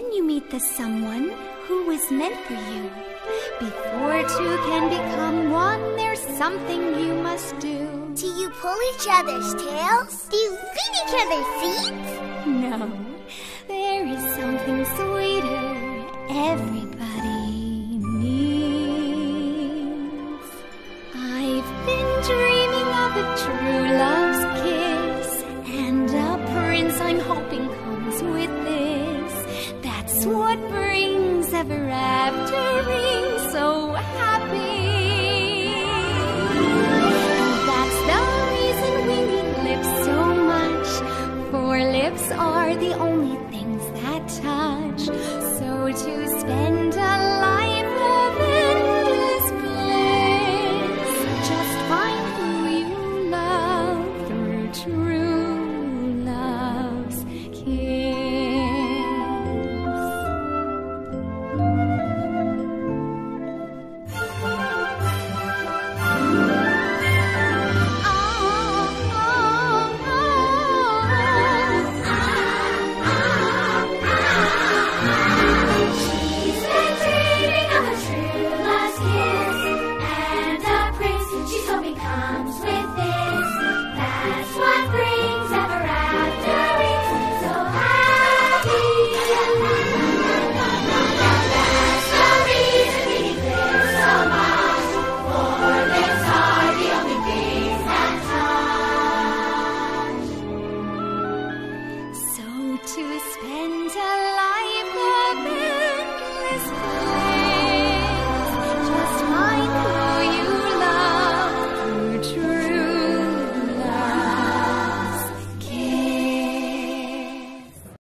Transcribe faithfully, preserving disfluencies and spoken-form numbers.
you meet the someone who was meant for you. Before two can become one, there's something you must do. Do you pull each other's tails? Do you feed each other's seeds? No, there is something sweeter everybody needs. I've been dreaming of a true love's kiss, and a prince I'm hoping comes with this. That's what brings ever after